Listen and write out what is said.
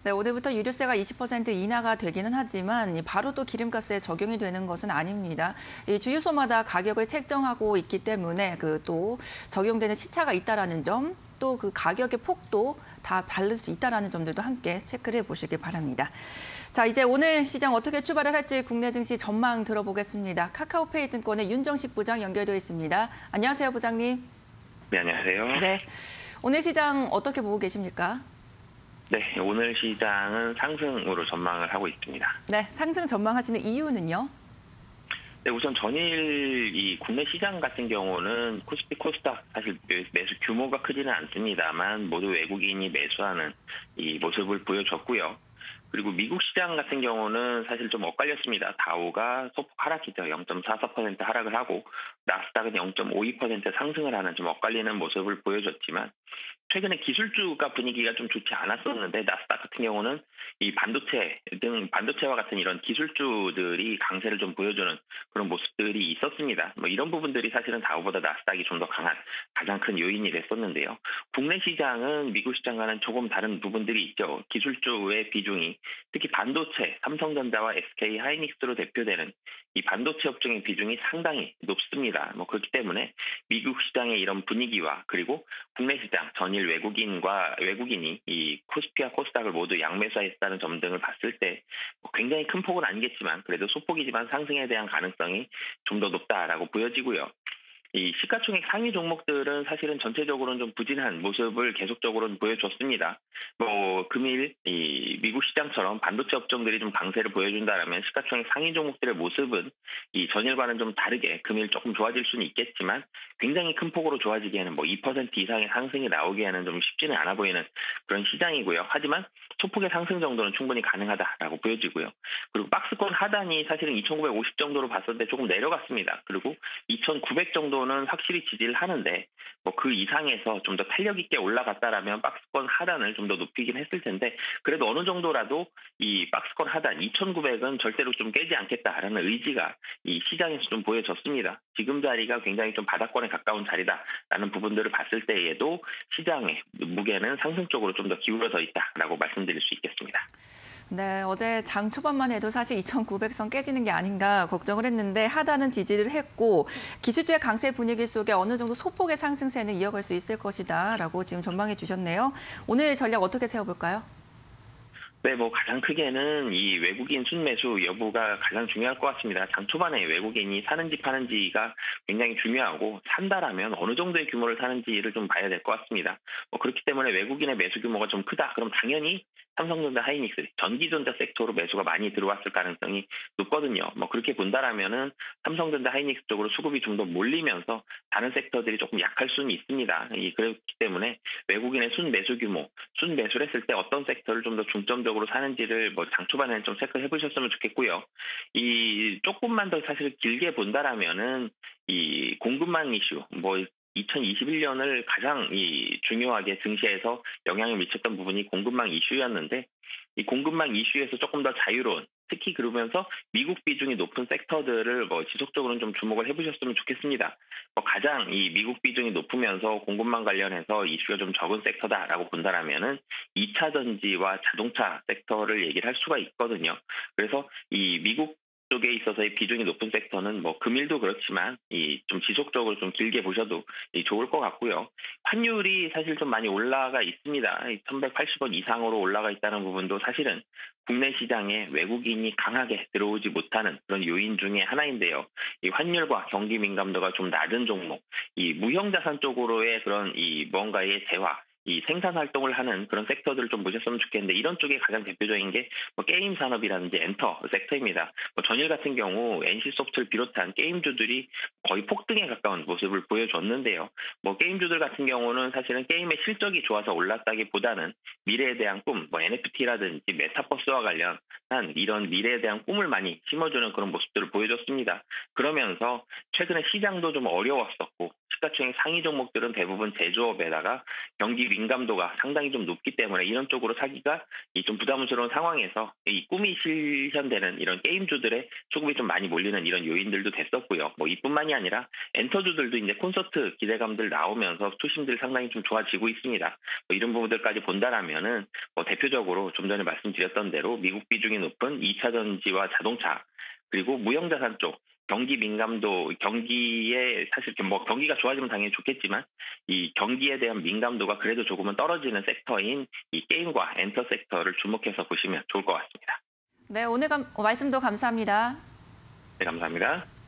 네, 오늘부터 유류세가 20% 인하가 되기는 하지만 바로 또 기름값에 적용이 되는 것은 아닙니다. 이 주유소마다 가격을 책정하고 있기 때문에 또 적용되는 시차가 있다라는 점, 또 그 가격의 폭도 다 다를 수 있다라는 점들도 함께 체크를 해보시길 바랍니다. 자, 이제 오늘 시장 어떻게 출발을 할지 국내 증시 전망 들어보겠습니다. 카카오페이 증권의 윤정식 부장 연결되어 있습니다. 안녕하세요, 부장님. 네, 안녕하세요. 네, 오늘 시장 어떻게 보고 계십니까? 네, 오늘 시장은 상승으로 전망을 하고 있습니다. 네, 상승 전망하시는 이유는요? 네, 우선 전일 이 국내 시장 같은 경우는 코스피 코스닥 사실 매수 규모가 크지는 않습니다만 모두 외국인이 매수하는 이 모습을 보여줬고요. 그리고 미국 시장 같은 경우는 사실 좀 엇갈렸습니다. 다우가 소폭 하락했죠. 0.44% 하락을 하고 나스닥은 0.52% 상승을 하는 좀 엇갈리는 모습을 보여줬지만 최근에 기술주가 분위기가 좀 좋지 않았었는데 나스닥 같은 경우는 이 반도체 등 반도체와 같은 이런 기술주들이 강세를 좀 보여주는 그런 모습들이 있었습니다. 뭐 이런 부분들이 사실은 다우보다 나스닥이 좀 더 강한 가장 큰 요인이 됐었는데요. 국내 시장은 미국 시장과는 조금 다른 부분들이 있죠. 기술주의 비중이 특히 반도체, 삼성전자와 SK 하이닉스로 대표되는 이 반도체 업종의 비중이 상당히 높습니다. 뭐 그렇기 때문에 미국 시장의 이런 분위기와 그리고 국내 시장 전일 외국인이 이 코스피와 코스닥을 모두 양매수했다는 점 등을 봤을 때 굉장히 큰 폭은 아니겠지만 그래도 소폭이지만 상승에 대한 가능성이 좀 더 높다라고 보여지고요. 이 시가총액 상위 종목들은 사실은 전체적으로는 좀 부진한 모습을 계속적으로 보여줬습니다. 뭐 금일 이 미국 시장처럼 반도체 업종들이 좀 강세를 보여준다라면 시가총액 상위 종목들의 모습은 이 전일과는 좀 다르게 금일 조금 좋아질 수는 있겠지만 굉장히 큰 폭으로 좋아지기에는 뭐 2% 이상의 상승이 나오기에는 좀 쉽지는 않아 보이는 그런 시장이고요. 하지만 소폭의 상승 정도는 충분히 가능하다라고 보여지고요. 그리고 박스권 하단이 사실은 2,950 정도로 봤을 때 조금 내려갔습니다. 그리고 2,900 정도는 확실히 지지를 하는데 뭐 그 이상에서 좀 더 탄력 있게 올라갔다라면 박스권 하단을 좀 더 높이긴 했을 텐데 그래도 어느 정도라도 이 박스권 하단 2,900은 절대로 좀 깨지 않겠다라는 의지가 이 시장에서 좀 보여졌습니다. 지금 자리가 굉장히 좀 바닥권에 가까운 자리다라는 부분들을 봤을 때에도 시장의 무게는 상승 쪽으로 좀 더 기울어져 있다라고 말씀드릴 수 있겠습니다. 네, 어제 장 초반만 해도 사실 2,900선 깨지는 게 아닌가 걱정을 했는데 하단은 지지를 했고 기술주의 강세 분위기 속에 어느 정도 소폭의 상승세는 이어갈 수 있을 것이다라고 지금 전망해 주셨네요. 오늘 전략 어떻게 세워볼까요? 네, 뭐 가장 크게는 이 외국인 순매수 여부가 가장 중요할 것 같습니다. 장 초반에 외국인이 사는지 파는지가 굉장히 중요하고 산다라면 어느 정도의 규모를 사는지를 좀 봐야 될 것 같습니다. 뭐 그렇기 때문에 외국인의 매수 규모가 좀 크다. 그럼 당연히 삼성전자, 하이닉스, 전기전자 섹터로 매수가 많이 들어왔을 가능성이 높거든요. 뭐 그렇게 본다라면은 삼성전자, 하이닉스 쪽으로 수급이 좀 더 몰리면서 다른 섹터들이 조금 약할 수는 있습니다. 그렇기 때문에 외국인의 순매수 규모, 순매수를 했을 때 어떤 섹터를 좀 더 중점적으로 사는지를 뭐 장 초반에는 좀 체크해 보셨으면 좋겠고요. 이 조금만 더 사실 길게 본다라면은 이 공급망 이슈, 뭐 2021년을 가장 중요하게 증시에서 영향을 미쳤던 부분이 공급망 이슈였는데 이 공급망 이슈에서 조금 더 자유로운 특히 그러면서 미국 비중이 높은 섹터들을 뭐 지속적으로 좀 주목을 해보셨으면 좋겠습니다. 뭐 가장 이 미국 비중이 높으면서 공급망 관련해서 이슈가 좀 적은 섹터다라고 본다라면은 2차 전지와 자동차 섹터를 얘기를 할 수가 있거든요. 그래서 이 미국 쪽에 있어서의 비중이 높은 섹터는 뭐 금일도 그렇지만 이 좀 지속적으로 좀 길게 보셔도 좋을 것 같고요. 환율이 사실 좀 많이 올라가 있습니다. 1,180원 이상으로 올라가 있다는 부분도 사실은 국내 시장에 외국인이 강하게 들어오지 못하는 그런 요인 중에 하나인데요. 이 환율과 경기 민감도가 좀 낮은 종목, 이 무형자산 쪽으로의 그런 이 뭔가의 재화, 이 생산 활동을 하는 그런 섹터들을 좀 보셨으면 좋겠는데 이런 쪽에 가장 대표적인 게 뭐 게임 산업이라든지 엔터 섹터입니다. 뭐 전일 같은 경우 NC소프트를 비롯한 게임주들이 거의 폭등에 가까운 모습을 보여줬는데요. 뭐 게임주들 같은 경우는 사실은 게임의 실적이 좋아서 올랐다기보다는 미래에 대한 꿈, 뭐 NFT라든지 메타버스와 관련한 이런 미래에 대한 꿈을 많이 심어주는 그런 모습들을 보여줬습니다. 그러면서 최근에 시장도 좀 어려웠었고 시가총액 상위 종목들은 대부분 제조업에다가 경기 민감도가 상당히 좀 높기 때문에 이런 쪽으로 사기가 좀 부담스러운 상황에서 이 꿈이 실현되는 이런 게임주들의 수급이 좀 많이 몰리는 이런 요인들도 됐었고요. 뭐 이뿐만이 아니라 엔터주들도 이제 콘서트 기대감들 나오면서 투심들 상당히 좀 좋아지고 있습니다. 뭐 이런 부분들까지 본다라면은 뭐 대표적으로 좀 전에 말씀드렸던 대로 미국 비중이 높은 2차 전지와 자동차 그리고 무형자산 쪽 경기 민감도 경기에 사실 뭐 경기가 좋아지면 당연히 좋겠지만 이 경기에 대한 민감도가 그래도 조금은 떨어지는 섹터인 이 게임과 엔터 섹터를 주목해서 보시면 좋을 것 같습니다. 네, 오늘 말씀도 감사합니다. 네, 감사합니다.